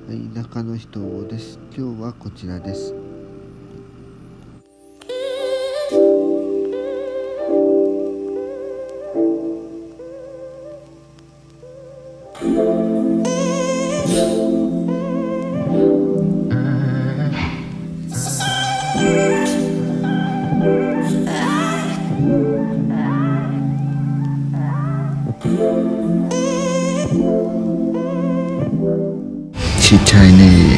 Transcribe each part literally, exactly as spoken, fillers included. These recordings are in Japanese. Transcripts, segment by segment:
はい、田舎の人です。今日はこちらです。ちっちゃいね。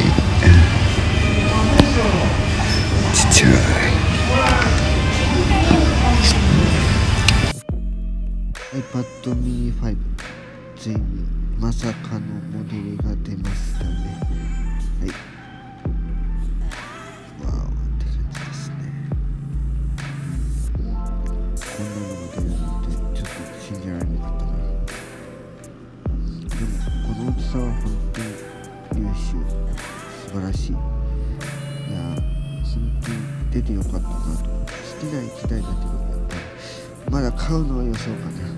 ちっちゃい。iPad mini ファイブ、ついにまさかのモデルが出ましたね。はい。わーおって感じですね。こんなのが出るなんてちょっと信じられなかったな。でもこの大きさは本当に優秀、素晴らしい。いや本当に出てよかったなと。好きな一台だけど、やっぱりまだ買うのは予想かな。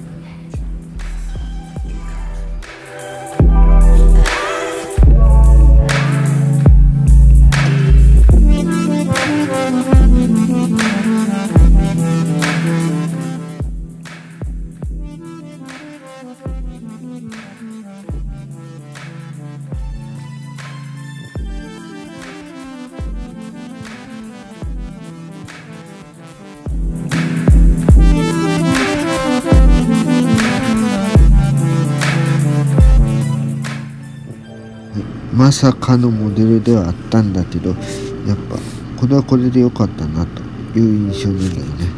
まさかのモデルではあったんだけど、やっぱこれはこれで良かったなという印象なんだよね。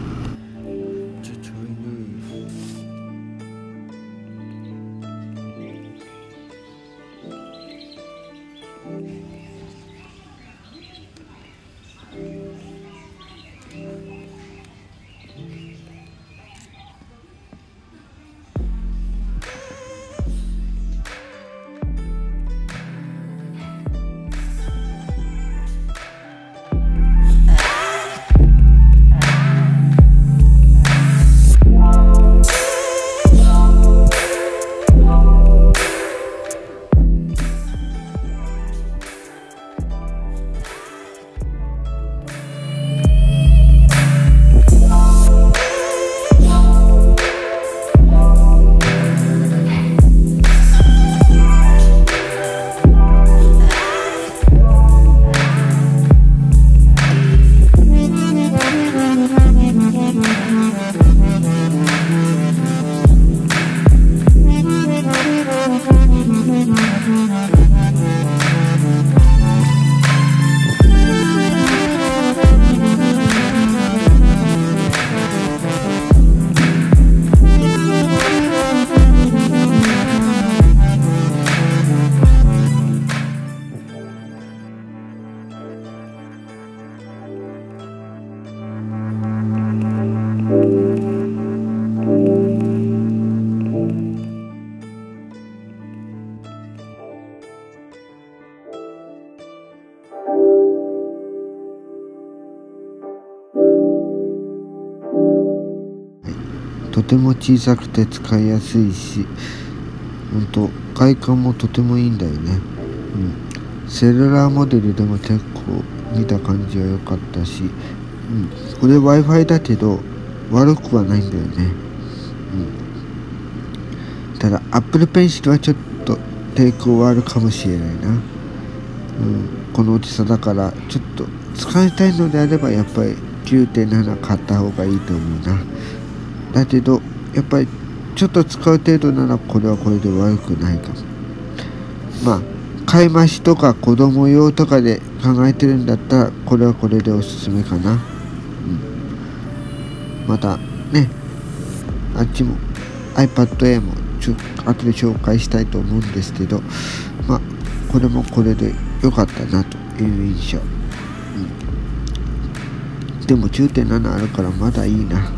とても小さくて使いやすいし、本当外観もとてもいいんだよね。うん、セルラーモデルでも結構見た感じは良かったし、うん、これ Wi-Fi だけど悪くはないんだよね。うん、ただ Apple Pencil はちょっと抵抗はあるかもしれないな。うん、この大きさだからちょっと使いたいのであればやっぱり きゅうてんなな 買った方がいいと思うな。だけどやっぱりちょっと使う程度ならこれはこれで悪くないかも。まあ買い増しとか子供用とかで考えてるんだったらこれはこれでおすすめかな。うん、またね、あっちも iPad Air もちょ後で紹介したいと思うんですけど、まあこれもこれで良かったなという印象。うん、でも きゅうてんなな あるからまだいいな。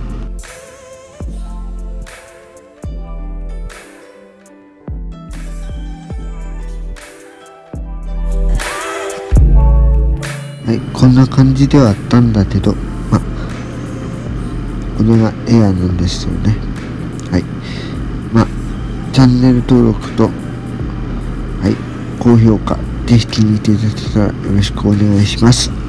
はい、こんな感じではあったんだけど、まあこれがエアなんですよね。はい、まあチャンネル登録と、はい、高評価ぜひ気に入っていただけたらよろしくお願いします。